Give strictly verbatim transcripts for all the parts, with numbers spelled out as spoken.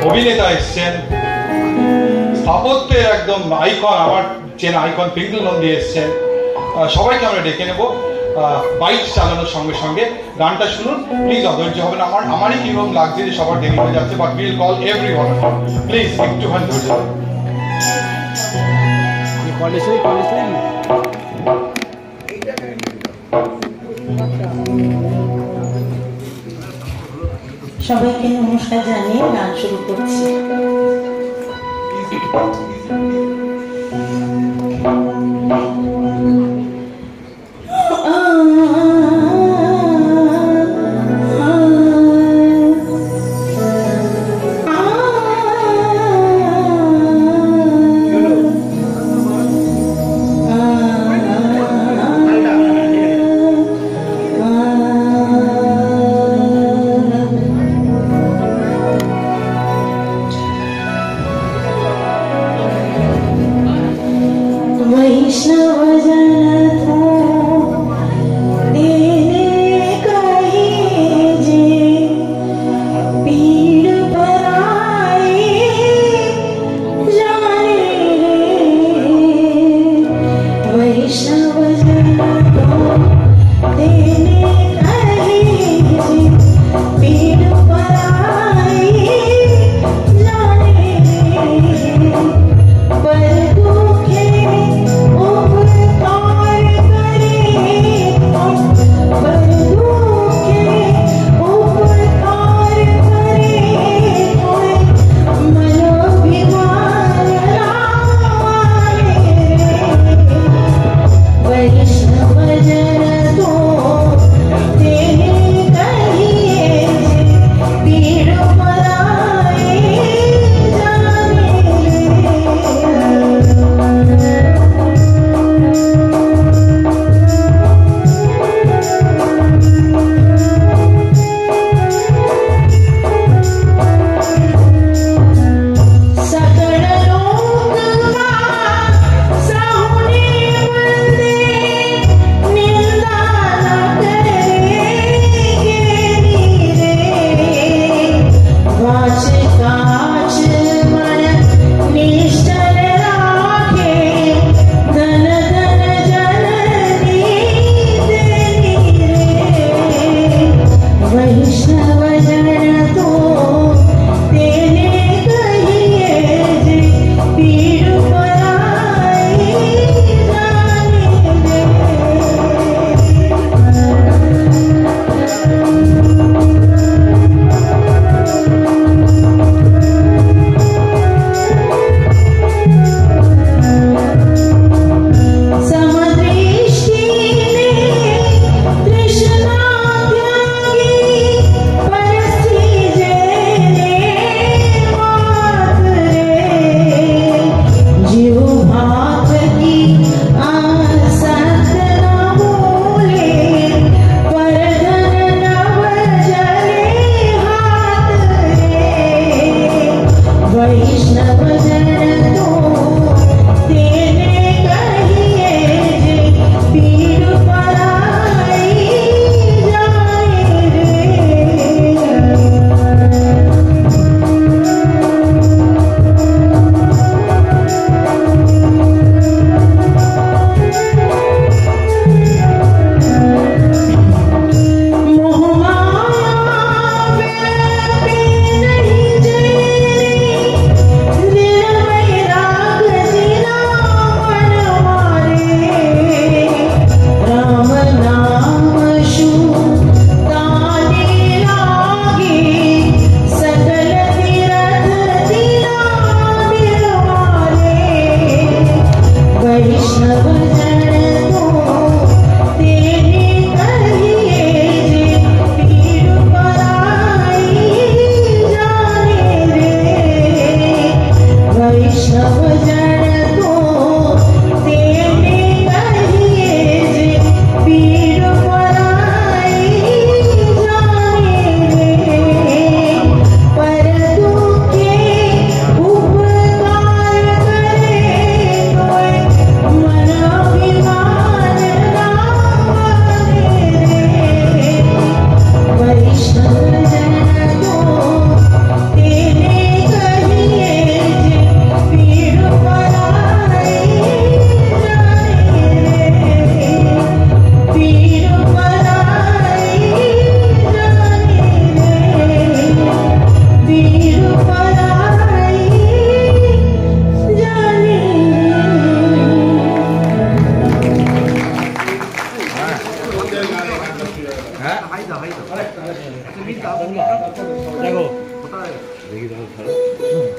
অভিনেতা এসছেন, স্থাপত্যের একদম আইকন, আমার চেনা আইকন পিঙ্কল নন্দী এসছেন। সবাইকে আমরা ডেকে নেব বাইক চালানোর সঙ্গে সঙ্গে। গানটা শুনুন প্লিজ, অধৈর্য হবে না। আমার আমারই কিরকম লাগছে যে সবার দেরি হয়ে যাচ্ছে, but will call everyone please একটুখানি ধৈর্য। সবাইকে নমস্কার জানিয়ে গান শুরু করছি।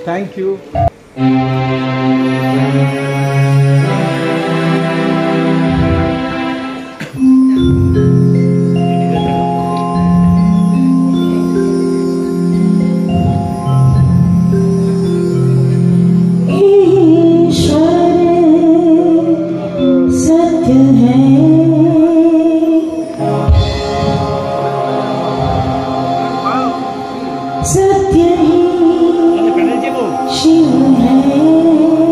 Thank you. सत्य ही शिव है।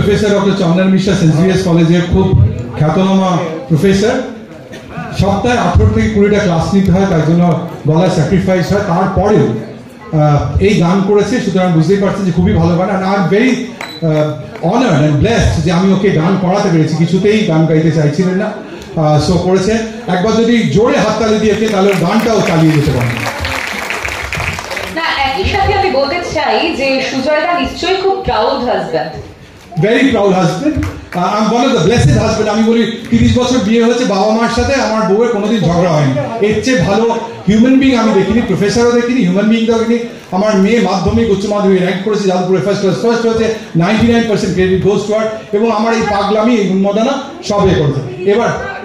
Professor doctor Chandan Mishra Saint Xavier's কলেজের খুব খ্যাতনামা প্রফেসর। সপ্তাহে আঠারো থেকে কুড়িটা ক্লাস নিতে হয়, তার জন্য গলায় স্যাক্রিফাইস হয়, তারপরেও এই গান করেছে, সুতরাং বুঝতেই পারছেন যে খুবই ভালো গান। আর I am very honoured and blessed যে আমি ওকে গান করাতে পেরেছি। কিছুতেই গান গাইতে চাইছিলেন না, সো করেছে। একবার যদি জোরে হাততালি দিয়েছে তাহলে গানটাও চালিয়ে যেতে পারেন। না, একই সাথে আমি বলতে চাই যে সুজয়দা নিশ্চয়ই খুব proud husband. Very proud husband, I am one of the blessed husband. আমি বলি তিরিশ বছর বিয়ে হয়েছে, বাবা মার সাথে আমার বউয়ের কোনোদিন ঝগড়া হয়নি। এর চেয়ে ভালো হিউম্যান বিং আমি দেখিনি, প্রফেসরও দেখিনি, হিউম্যান বিংটাও দেখিনি। আমার মেয়ে মাধ্যমিক উচ্চ মাধ্যমিক র্যাঙ্ক করেছে যাদবপুরে ফার্স্ট ক্লাস, ফার্স্ট হয়েছে, ninety nine percent credit goes to her. এবং আমার এই পাগলামি, এই উন্মাদনা সব এ করেছে। এবার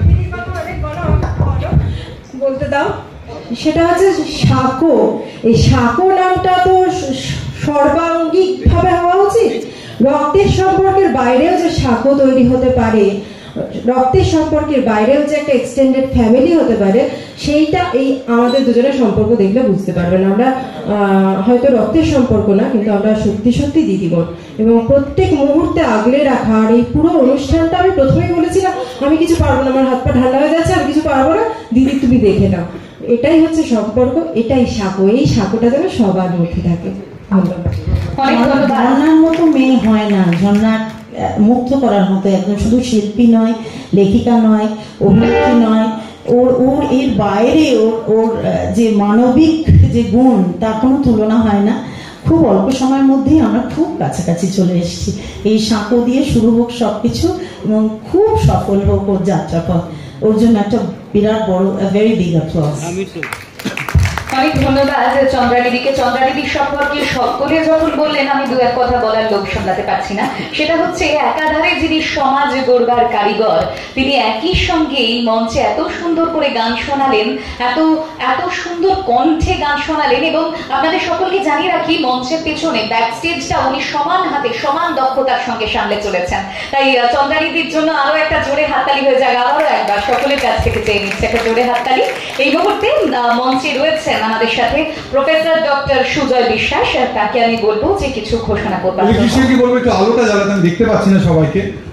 বলতে দাও, সেটা হচ্ছে সাঁকো। এই সাঁকো নামটা তো সর্বাঙ্গিক ভাবে হওয়া উচিত। রক্তের সম্পর্কের বাইরেও যে সাঁকো তৈরি হতে পারে, রক্তের সম্পর্কের বাইরেও যে একটা এক্সটেন্ডেড ফ্যামিলি হতে পারে, সেইটা এই আমাদের দুজনের সম্পর্ক দেখলে বুঝতে পারবেন। আমরা হয়তো রক্তের সম্পর্ক না, কিন্তু আমরা সত্যি সত্যি দিদিবোন, এবং প্রত্যেক মুহূর্তে আগলে রাখা। আর এই পুরো অনুষ্ঠানটা আমি প্রথমেই বলেছিলাম আমি কিছু পারবো না, আমার হাত পা ঠান্ডা হয়ে যাচ্ছে, আমি কিছু পারবো না, দিদি তুমি দেখে নাও। এটাই হচ্ছে সম্পর্ক, এটাই সাঁকো। এই সাঁকোটা যেন সবার মধ্যে থাকে। ধন্যবাদ। ঝর্ণার মতো মেয়ে হয় না, ঝর্ণার মুক্ত করার মতো একদম। শুধু শিল্পী নয়, লেখিকা নয়, অভিনেত্রী নয়, ওর ওর এর বাইরে ওর ওর যে মানবিক যে গুণ, তার কোনো তুলনা হয় না। খুব অল্প সময়ের মধ্যেই আমরা খুব কাছাকাছি চলে এসেছি। এই সাঁকো দিয়ে শুরু হোক সব কিছু, এবং খুব সফল হোক ওর যাত্রাপথ। ওর জন্য একটা বিরাট বড় ভেরি বিগ অ্যাপ্লজ। অনেক ধন্যবাদ চন্দ্রাদিদিকে। চন্দ্রাদিদির সম্পর্কে সকলে যখন বললেন, আমি দু এক কথা বলার লোভ সামলাতে পারছি না। সেটা হচ্ছে একাধারে যিনি সমাজ গড়বার কারিগর, তিনি একই সঙ্গে এই মঞ্চে এত সুন্দর করে গান শোনালেন, এত এত সুন্দর কণ্ঠে গান শোনালেন। এবং আপনাদের সকলকে জানিয়ে রাখি, মঞ্চের পেছনে ব্যাক স্টেজটা উনি সমান হাতে সমান দক্ষতার সঙ্গে সামলে চলেছেন। তাই চন্দ্রাদিদির জন্য আরো একটা জোরে হাততালি হয়ে যাক। আবারও একবার সকলের কাছ থেকে চেয়ে নিচ্ছে একটা জোরে হাততালি। এই মুহূর্তে মঞ্চে রয়েছেন আমাদের সাথে প্রফেসর ডক্টর সুজয় বিশ্বাস। তাকে আমি বলবো যে কিছু ঘোষণা করবার। বলবো একটু আলোটা জ্বালাতে, আমি দেখতে পাচ্ছি না সবাইকে।